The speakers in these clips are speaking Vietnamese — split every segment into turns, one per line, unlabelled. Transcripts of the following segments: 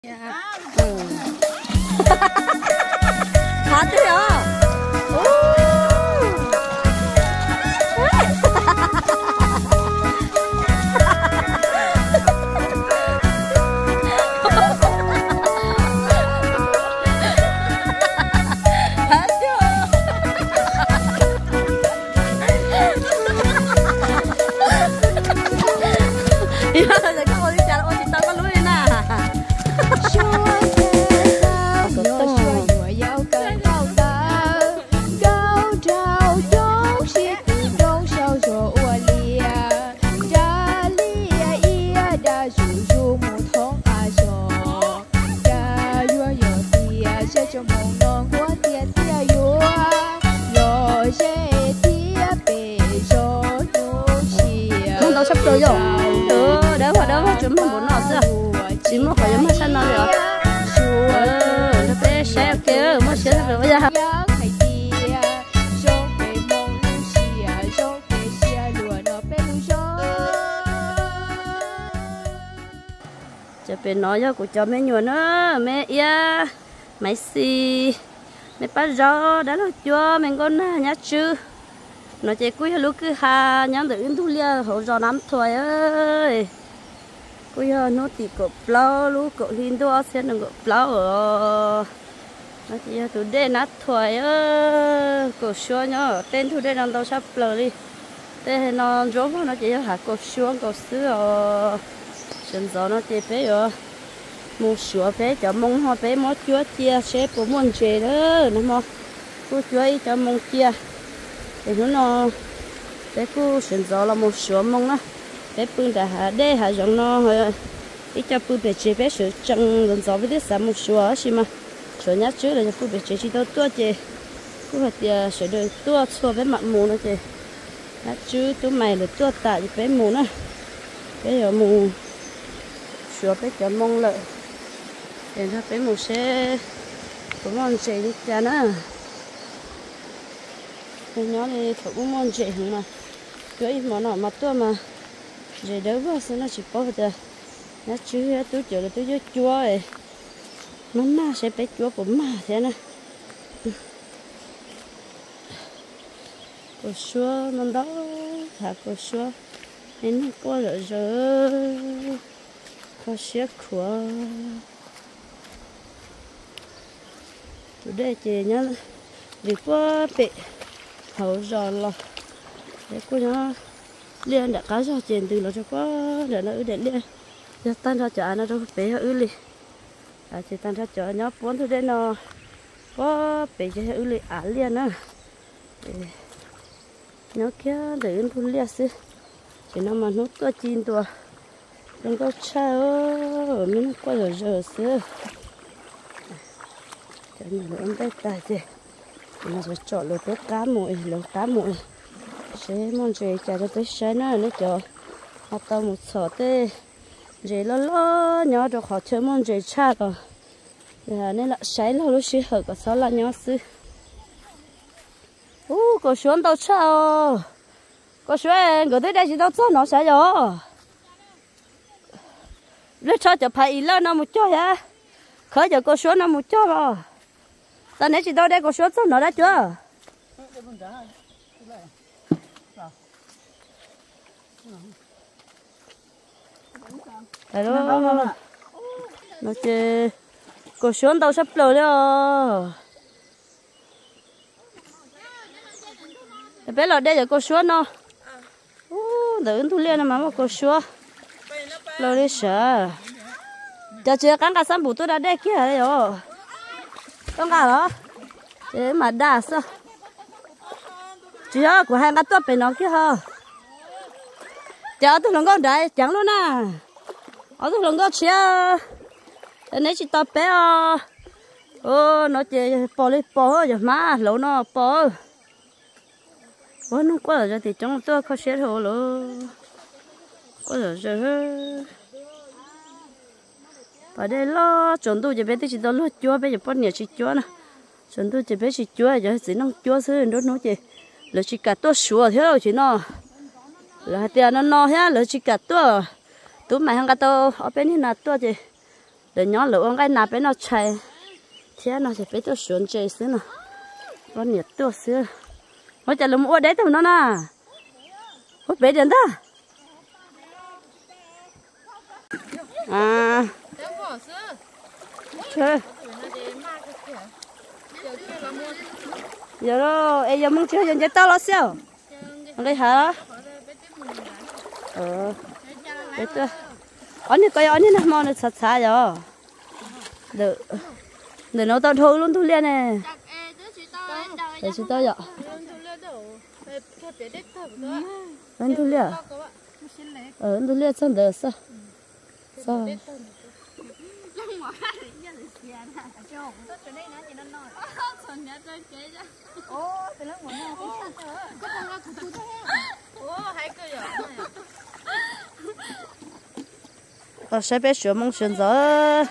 Hả thế à?
sắp rồi rồi, đấy vào đó chúng mình muốn nọ xưa, chỉ muốn khỏi giống săn nó rồi, nó bé xe kia mới xe rồi bây giờ. Cho bên nói cho của cháu mẹ nhuận nữa, mẹ ia, mày xì, mẹ bắt gió đã lo cho mình con nhát chứ. Nó chỉ cuối lúc cứ hà nhóm tự in thu lia hỗ trợ nắm thôi ơi, cuối nó thì cột plau lúc cột hin đua xem đừng cột plau ở nó chỉ tụi đê nát thôi ơi, cột xua nhá tên tụi đê đang đâu sắp lờ đi, tên nó rốn nó chỉ hạt cột xua cột sữa, chân gió nó chỉ bé rồi, mua sữa bé cho mông hoa bé mót chúa chia xếp của muốn chơi đó, nó mò, cô chúa cho mông chia. Thì nó cái cô sinh ra là một số mông á, cái bưng đã hạ đê hạ giống nó ít cho bưng bể chế bé sữa trăng lần gió với cái sản một số á xí mà số nhát trước là cho bưng bể chế chỉ đâu tua chế, cô phải tiền sữa đời tua xua với mặt mù nó chế, nhát trước tôi mày là tua tại bé mù nữa, bây giờ mù sữa bé cho mông lợi, để nó bé mù sẽ cũng ngon chế đi cha nữa. Cái nhỏ này phải cũng món dễ hơn mà, cái món nào mà tôi mà dễ đỡ quá sao nó chỉ có vậy, nó chứ tôi chờ là tôi cho chua ấy, nó na sẽ bé chua của mà thế này, cô xua nó đó thả cô xua nên nó có rồi có xếp khóa, tôi đây chị nhá vì quá bị hậu rồi là để cô nó liền đã cá ra tiền từ nó cho quá để nó để liền giờ tan ra chợ nó đâu bé ư li chỉ tan ra chợ nhóc bốn thôi đây nó có bé cho ư li liền nữa nhóc kia để ăn thun liền xí chỉ nó mà nút tua chín tua đừng có chao mình qua rồi giờ xí cho nên là ông tay tài gì nó sẽ chọn lối tới cá mũi sẽ mong gì trả cho tới sáng nữa cho họ tao một sọ tê gì lo nhỏ được họ chơi mong gì cha rồi nên là sáng là lúc xí hợp có sáu là nhỏ xí có xuống tao sao có xuống có tới đây chỉ tao cho nó sẽ rồi lúc cho phải lên nó một chút ya khởi giờ có xuống nó một chút rồi ta nãy chị đâu đây có số số nó đã chưa? Đấy đó, nó chơi có số đâu sắp lừa đó. Bé là đây là có số nó, đợi thu liên mà có số, lừa đi sợ. Giờ chưa cắn cả sắm bù tôi đã đây kia rồi. Con gà đó, thế mà đa sao? Chị ơi, của hai con tốt phải nó kia hả? Chờ tôi lần con đấy, chẳng luôn à. Ở tôi lần con chia, nếu chị tốt bé nó chỉ bỏ đi bỏ rồi má, lẩu nó bỏ. Nó quá rồi thì trong tôi có xé hồ luôn, quá rồi. Ở đây lo chuẩn tôi chỉ biết chỉ đó lo chúa bây giờ bắt nhiều chỉ chúa nè, chuẩn tôi chỉ biết chỉ chúa giờ chỉ nông chúa xứ nó nói gì, là chỉ cả tôi sủa thế rồi chỉ nó, là tiền nó no hết, là chỉ cả tôi mày hàng cả tôi ở bên này là tôi gì, để nhỏ lửa cái nạp nó chạy thế nó sẽ phải tôi xuống chơi xíu nè con nhiệt tôi xíu nó chạy lùm ô đấy thôi nó nè hút bé đến đó à chơi giờ đó em giờ muốn chơi giờ tao lo sao cái hả đấy tôi anh coi anh nó mò nó sạch sạch rồi được để nó tao thôi luôn tôi liền này để chúng tôi vậy anh tôi liền anh tôi liền xong được sao sao sẽ biết sửa mong sửa gió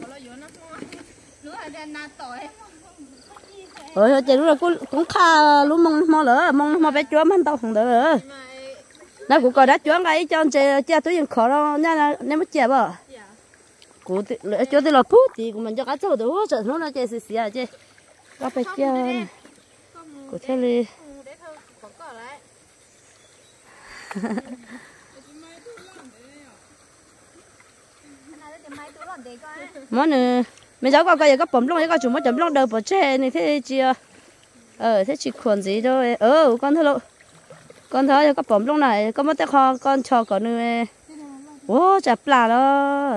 rồi chị lúc là cũng khá lúc mong lỡ mong bé chúa mang tao không được nó cũng có đã chúa cái cho chị cha tôiยังkhó đâu nha nếu mất chè bờ cụ lỡ chúa thì là phút thì mình cho cá sấu được hỗ trợ nó chị xì à chị có bé chè cụ thế đi món này mình cháu coi có bấm lông có chúng mới chấm lông đầu bỏ che này thế chị thế chị khuẩn gì thôi con thưa lộ con thấy có bấm lông này có mất tay kho con cho có nữa ô chả là đó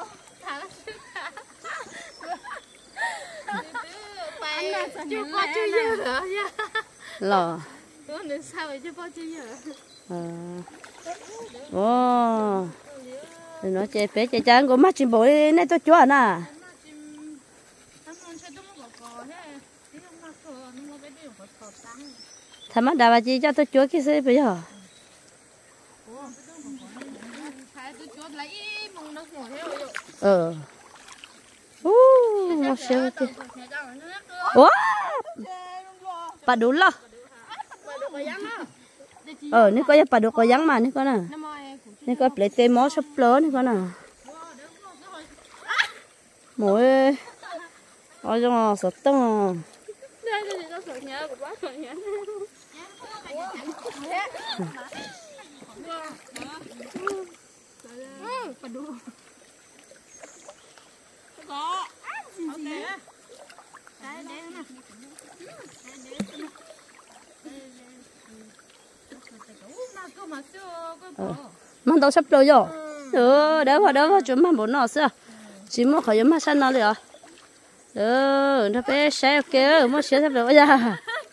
lò ô nó chơi phế chơi chán của mắt chim bội này tôi chúa nè thằng mắt đào bà chị cho tôi chúa cái gì bây giờ nó xéo chứ wow bà đúng lo nếu có bà đúng có dáng mà nếu có nè nếu có lấy tê mó sắp lỡ nếu có nè mỗi ôi cho sốt tông mang tao sắp lỡ rồi đỡ vào chúng mà muốn nó sao chỉ muốn khỏi mà san nó được nó bé xe kia muốn xe sắp lỡ ra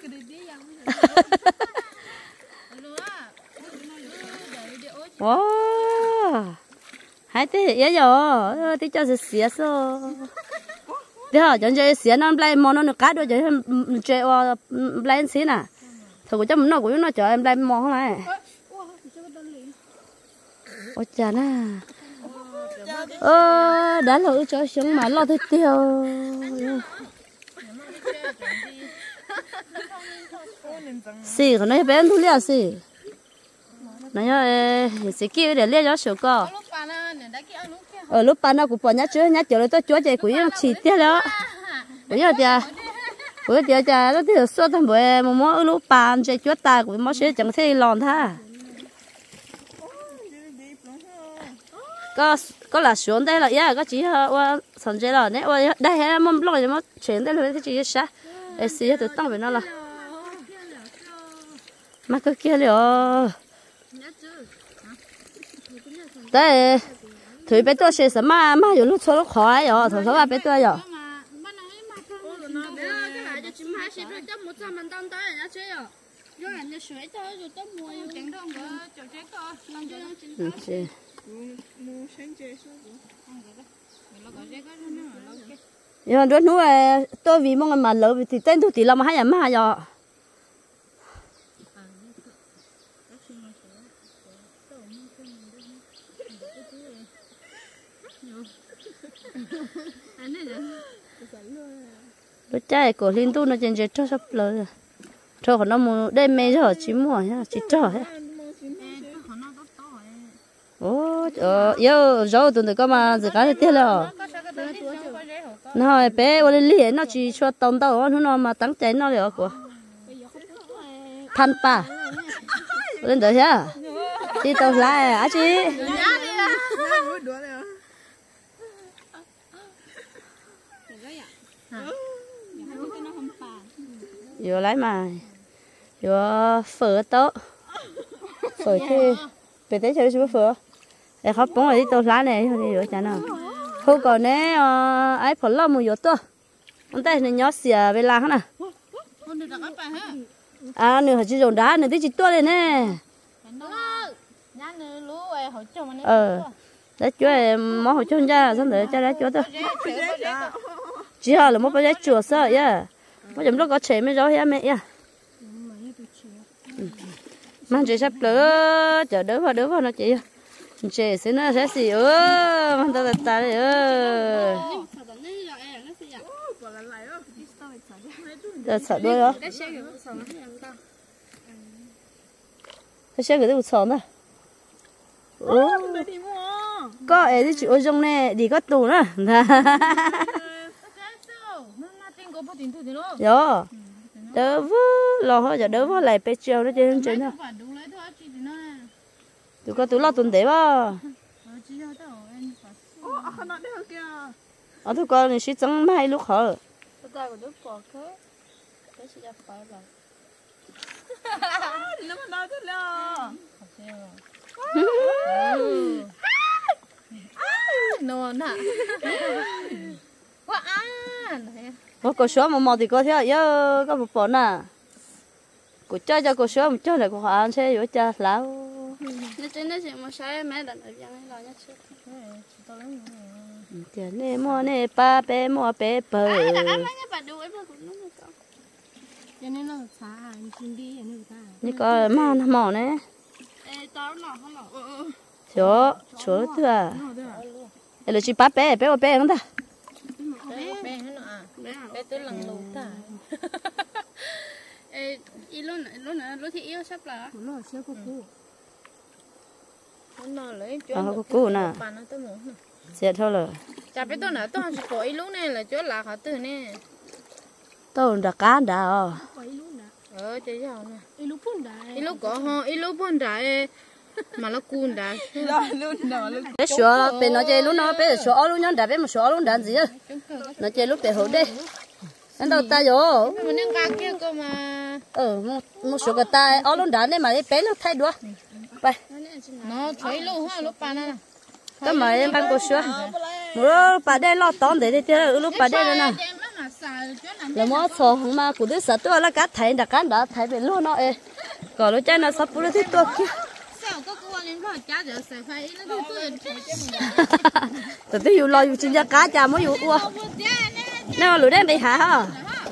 wow hai thế vậy rồi tí cho xía sao thế hả chọn chơi xía nó play món nó cá đôi chơi chơi play xí nè thôi cho nó cũng nó chờ em play món này ôi chà nè đã lỡ cho xuống mà lo tới tiêu xì còn nói bé thu liao xì nói xì kia để liao cho sữa co lúc pan nó cũng bỏ nhát chứa rồi tôi chúa chạy cũng chỉ tiếc đó bây giờ chả nó thì số thằng bữa mà lúc pan chạy chúa ta cũng mỗi sẽ chẳng thấy lòn tha có là xuống đây là có chỉ qua sẵn chơi là nếu đây hay mâm lông thì mất chuyển đây là cái chỉ sao để xí từ tăng về nó là mà cái kia liệu đây thử bé tôi sẽ mà有lúc số lúc khó rồi thử số bé tôi rồi nhưng mà đứa tôi vì mong mà lỡ thì tên tôi chỉ làm hai nhà mà rồi đứa trai của Linh Tu nó trên cho sắp lỡ cho nó mua đêm mê rồi chỉ mua nhá chỉ cho hết ô giờ rồi tụi nó có mà giờ cái tiếp rồi nó bé ở liền nó chỉ cho tông tàu nó mà tăng chén nó được của than pa lên tới chưa đi tàu lại à chị vừa lấy mà vừa phở tốt phở thì bé thấy chơi chưa phở để họ bóng ở đi tàu lá này thì vừa chả nào không còn nè ai phở lâu một giờ to ông ta này nhót xìa về làng hả à nửa chỉ dùng đá nửa tí chỉ to lên nè đấy chú em món hồi cho ra xong rồi cho đấy chú tôi chỉ là một cái chùa sợ ya bây giờ nó có chế mới rõ hết mẹ ya mang chế sắp lỡ chờ đỡ vào nó chị chế xin nó sẽ xì mang ta đấy giờ sợ đuôi đó cái xe cái đấy một sòn à có ấy thì chịu trong này đi có tù nữa rồi đỡ vớ lo hơi giờ đỡ vớ lại pe treo nó trên trên nữa tụi con tụi lo tuần tế ba ở tụi con thì sẽ chẳng mai lúc hở có cô số mà thì có thế giờ có một bọn à cô chơi cho cô số một chơi là cô họ ăn xe vô chơi lão nó trên đó chỉ một sai mẹ đặt ở giang này nhất tiền nè mua nè ba bé mua bé bờ như có mò nè chỗ chỗ thứ à là chỉ ba bé không ta
bé tôi lần lụt à lúc thì yêu sắp là nó xíu nó lấy
chỗ cô nè sẽ thôi rồi
chả biết tôi nói tôi chỉ có ít lúc này là chỗ là họ từ nè
tôi đã cá đã
chơi sao nè ít lúc có ho ít lúc buồn đại mà nó cuốn đã
bé sửa bé nói chơi lúc nó bé sửa lúc nhon đã bé mà sửa lúc đã gì á nó chơi lúc bé hổ đây anh đâu ta vô
mình đang cá kia cơ mà
một số cái ta ở lúc đã đây mà bé nó thay đua vậy
nó thấy lúc ha lúc ba nè
cái mà em bán cô sữa lúc bà đây lo tón để chơi lúc bà đây nữa nè là món sò không mà cụ đứa sợ tôi là cá thầy đã cá đã thầy về luôn nó ê còn lúc chơi nó sắp bữa thì tôi kia tụi tôi yêu lo yêu chuyên gia cá cha mới yêu ua nó lưỡi đen bị hả hả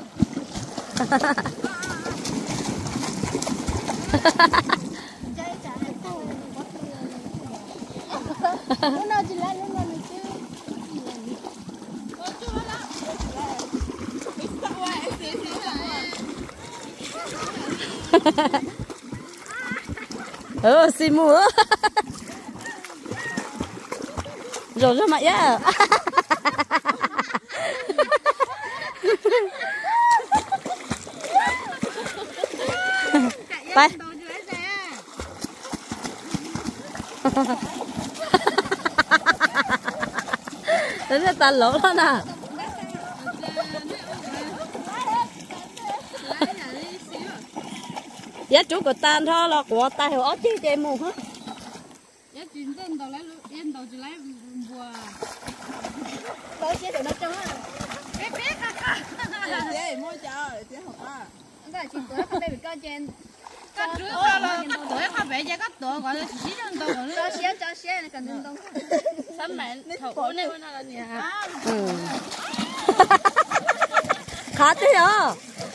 xin mua rồi mày áไปđến cái tàn lỗ đó nè giá chú của tan thôi là của tay hiểu ớt chứ chơi mù hết
giá chuyển tên tàu lấy yên tàu chỉ lấy bùa
tôi chế được nó trông á
biết
chế mua chờ chế học à
anh ta chỉ tuổi không bị coi trên cắt trước là tuổi không bị chơi cắt tuổi gọi là chỉ chân tàu nữa
cho xe này cần tông sắm mẹ thổ này nó là gì hả khá thế à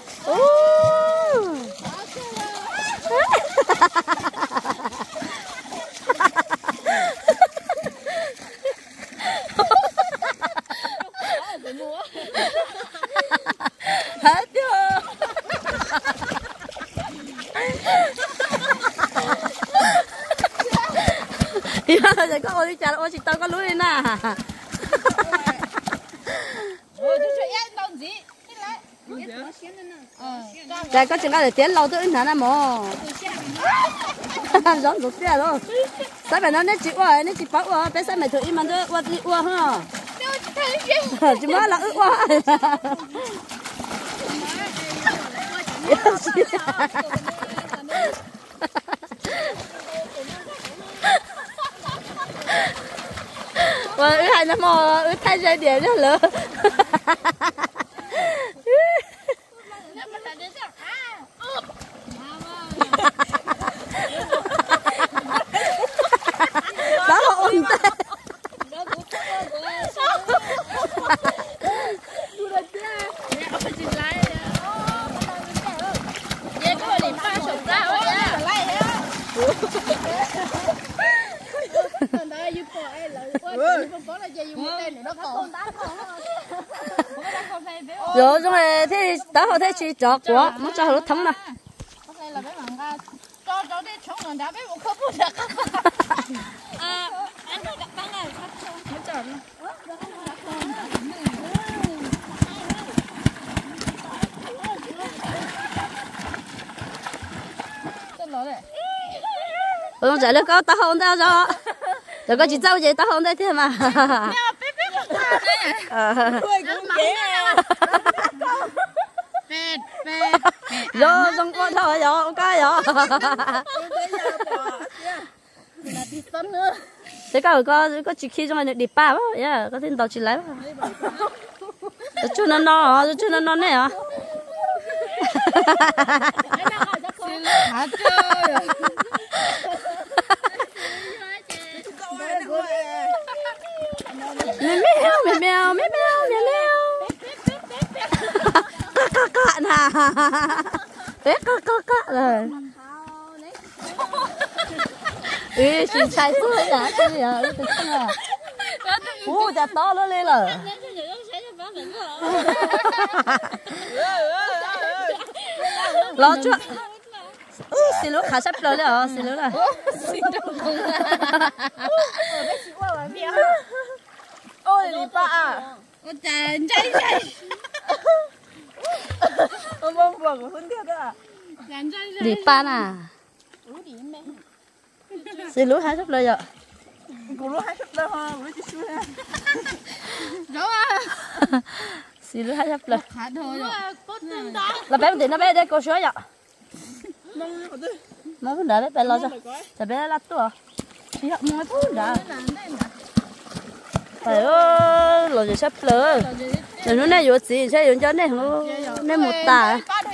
hết chưa giờ có ôi chả ôi chị tao có lúa đi nè Đây có chừng nào để tiến lâu tới hả nè mò. Giống rụt kia luôn. Sao mày nói nét chị qua, nét chị bảo qua, bé sao mày thử im mà tôi qua đi qua ha. Chỉ mới là ước qua. Ủa hai nó mò thay dây điện đó lỡ. Đó ổn tệ. Rồi xong rồi thế đã họ thấy chị chọt quá muốn cho nó thấm nè.
cho đi chống nó đã biết một khớp bút được không? Anh phải đặt băng này không chọn
không chạy được có tao không tao cho rồi có chị dâu vậy tao không đây thế mà rồi xong con thôi rồi ok rồi thế có chỉ khi trong này đi ba á có thêm tàu chỉ lấy chú nó này hả mèo cạ nà bé cạ rồi ý chị sai thôi đã chứ giờ nó không à chả to nó lên rồi lo chưa xin lỗi khá sắp rồi đấy xin lỗi này
ôi đi ba à
chạy
ông bông buồn của Huân Thiệt à
đi ba nà xin lỗi khá sắp rồi rồi
cũng lúc 20 đâu ha lúc chỉ xui ha
rõ à
xin lỗi khá sắp rồi
khá thôi rồi
là bé mình nó bé đây cô sửa vậy nó cũng đợi bé lo cho tại bé lát tua chị học nói cũng đã phải ơi lo gì sắp rồi rồi nó này rồi gì sẽ dùng cho này nên một tà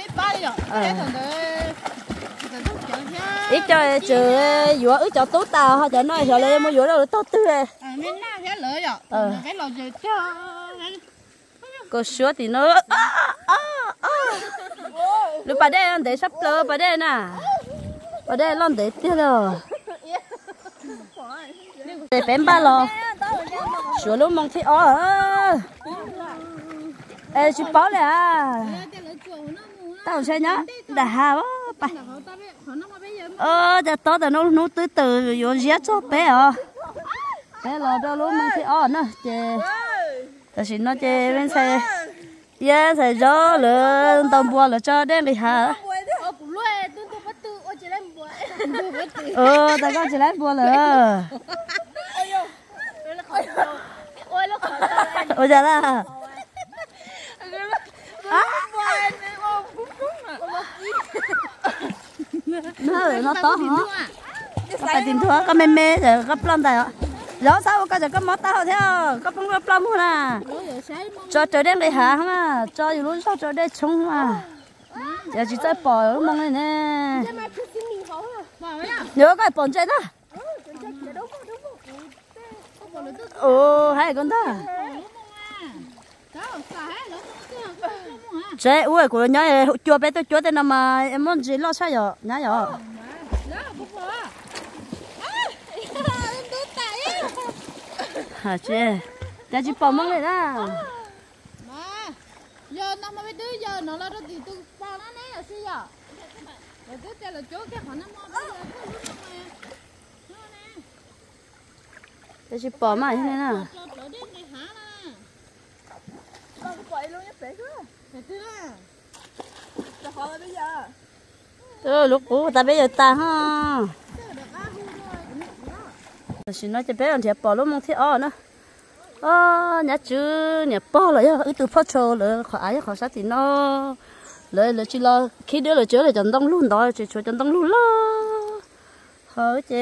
ít cho chờ vừa ít cho tốt tao họ cho nói rồi lên mua vừa đâu tốt tươi
mình na cái lỡ rồi cái lò gì cho
cô sửa thì nó lúc bà đây để sắp lỡ bà đây nè bà đây lon để tiếc rồi để bém ba lò sửa lúc mong thì ê chị bảo nè tao sẽ nhá đã hà quá giờ to nó từ vô giết cho bé bé lò đâu lúc mong thì nữa chè ta chỉ nó chè bên xe sẽ gió lửa tàu bùa là cho đen đi hà ta có chỉ lấy bùa lửa ôi giờ là nó to hả phải tìm thua có mê rồi gấp lắm tại ạ rõ sao có giờ có mót tao theo có bông gấp lắm luôn à cho trời đen đi hả mà cho dù luôn sao trời đen chung mà giờ chỉ chơi bỏ mong này nè nhớ cái bồn chơi đó hay con đó chơi ui của nhớ chua bé tôi chua tên nào mà em muốn gì lo sao rồi nhá rồi hả chị giờ chỉ bỏ mông này đó
giờ nó mà biết giờ nó là thì tôi bỏ nó này là gì giờ rồi tôi chơi là chỗ cái khoản nó mua bây giờ
giờ chỉ bỏ mà thế này nè lúc cũ ta bây giờ ta ha xin nói cho bé ăn thiệt bỏ lúc mong thiệt nữa nhà chú nhà bỏ rồi á từ phát trâu rồi khỏi sát thì nóเลยchỉ lo khi đứa là chữa là chọn đông luôn đó chỉ chọn đông luôn lo hở chế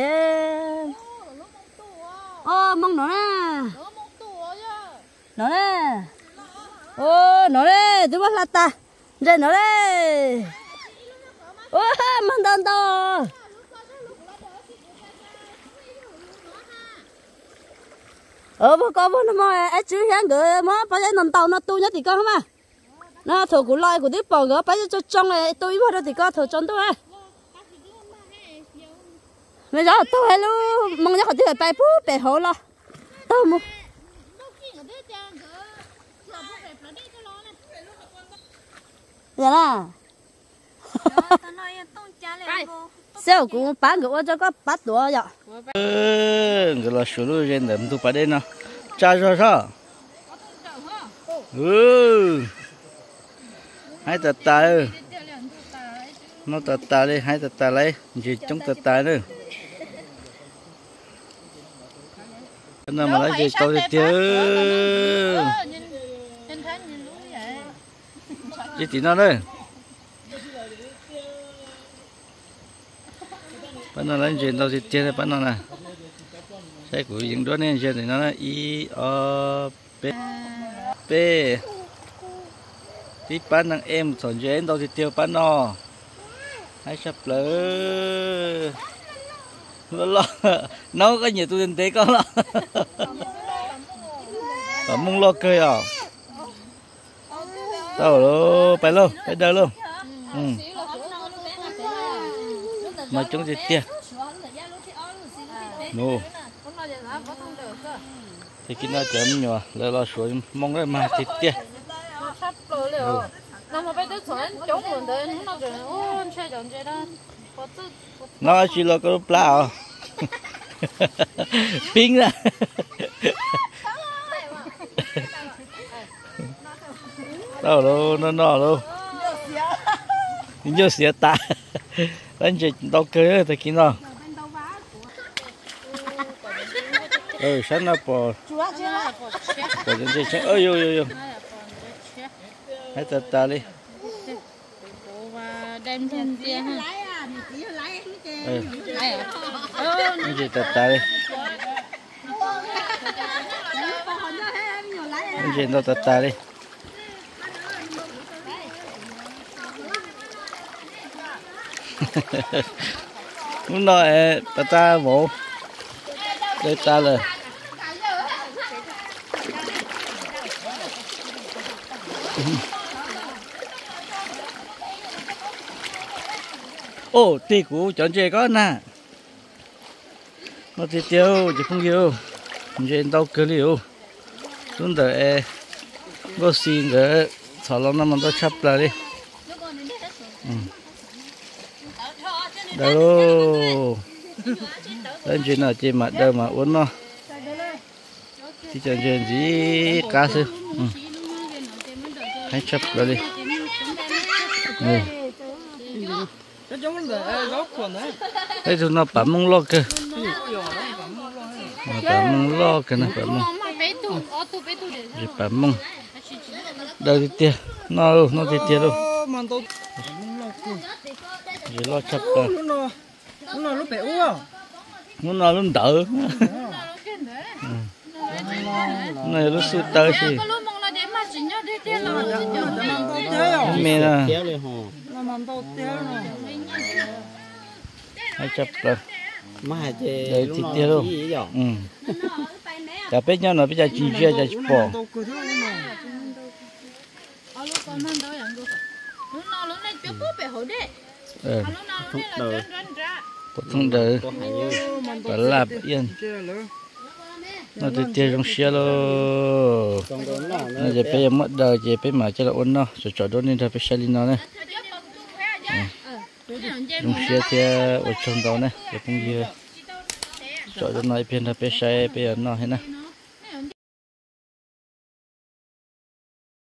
mong nó nè nó nè nó nè tôi bắt là ta đây nó đây mong đông to bố con bố nó mò chú hiện người mò bây giờ nằm tàu nó tu nhất thì con không à nó thổ của loài của đứa bò gỡ bây giờ cho trong này tôi vào đó thì có thổ trốn tôi ha bây giờ tôi hay luôn mong nhớ họ đi bài bút bài hồ lo tôi mua giờ là sao cũng bán cái cho có bắt đũa vậy
cái là số lượng人的都把这呢炸烧烧hai tờ tài nó tờ tài đây hai tờ tài lấy chỉ trong tờ tài nữa nó mà lấy gì tao thì tiêu gì thì nó đây bắt nó lấy gì tao thì tiêu bắt nó nè sai của những đứa này thì nó là i o p p tí bán năng em chọn dễ đâu thì tiêu bán nó hay sắp lỡ lo nấu có nhiều tôi tế có lo và mông lo cười à đâu luôn phải đâu luôn mà chúng thì tiêu nô thì khi nào chấm nhỏ là lo xuống mong cái mà thịt tiêu nó chỉ là cái plau pin ra đâu luôn nó luôn nhớ xía ta anh chị đâu cười thì kia nào sáng nào bỏ chân chị sáng yo hãy tập ta đi
đem thêm tia ha
anh chị tập ta đi anh chị đâu tập ta đi muốn nói ta bộ đây ta là tì cũ chọn chơi có nè nó thì tiêu chỉ không nhiều chơi đâu cứ liều chúng ta có xin cái thảo long nó mình都chấp lại đi đâu lên chuyện nào chơi mặt đâu mà uống nó thì chọn chuyện gì cá sư hãy chấp lại đi đây tụi nó bấm mông lo cơ bấm mông lo cơ này bấm mông rồi bấm mông đâu thì tiền nó thì tiền đâu rồi lo chấp rồi
nó lúc bé uống
nó lúc đỡ này lúc sụt tới gì mẹ à hay chấp rồi đấy thì tiêu đâu chả biết nhau nó bây giờ chỉ chơi chả bỏ không đỡ phải làm yên nó thì tiêu trong xe luôn nó chỉ bây giờ mất đời chỉ bây mà cho là ôn nó rồi chọn đó nên phải xe đi nó này trong xe thì ở trong đó này để không gì chọn cho nó bên là phải xe bây giờ nó thế này